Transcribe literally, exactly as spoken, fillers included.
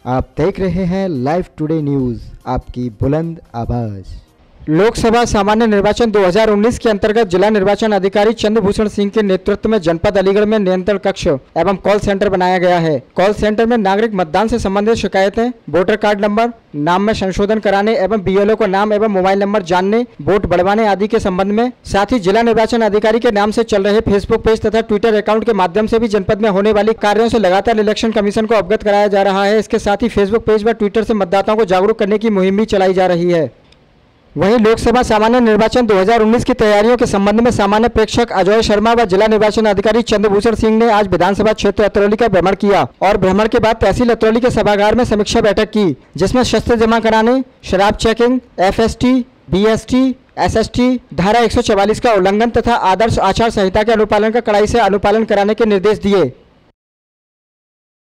आप देख रहे हैं लाइव टुडे न्यूज़, आपकी बुलंद आवाज़। लोकसभा सामान्य निर्वाचन दो हज़ार उन्नीस के अंतर्गत जिला निर्वाचन अधिकारी चंद्रभूषण सिंह के नेतृत्व में जनपद अलीगढ़ में नियंत्रण कक्ष एवं कॉल सेंटर बनाया गया है। कॉल सेंटर में नागरिक मतदान से संबंधित शिकायतें, वोटर कार्ड नंबर, नाम में संशोधन कराने एवं बीएलओ को नाम एवं मोबाइल नंबर जानने, वोट बढ़वाने आदि के संबंध में, साथ ही जिला निर्वाचन अधिकारी के नाम से चल रहे फेसबुक पेज तथा ट्विटर अकाउंट के माध्यम से भी जनपद में होने वाली कार्यों से लगातार इलेक्शन कमीशन को अवगत कराया जा रहा है। इसके साथ ही फेसबुक पेज व ट्विटर से मतदाताओं को जागरूक करने की मुहिम भी चलाई जा रही है। वहीं लोकसभा सामान्य निर्वाचन दो हज़ार उन्नीस की तैयारियों के संबंध में सामान्य प्रेक्षक अजय शर्मा व जिला निर्वाचन अधिकारी चंद्रभूषण सिंह ने आज विधानसभा क्षेत्र अतरौली का भ्रमण किया और भ्रमण के बाद तहसील अतरौली के सभागार में समीक्षा बैठक की, जिसमें शस्त्र जमा कराने, शराब चेकिंग, एफएसटी, बीएसटी, एसएसटी, धारा एक सौ चवालीस का उल्लंघन तथा आदर्श आचार संहिता के अनुपालन का कड़ाई से अनुपालन कराने के निर्देश दिए।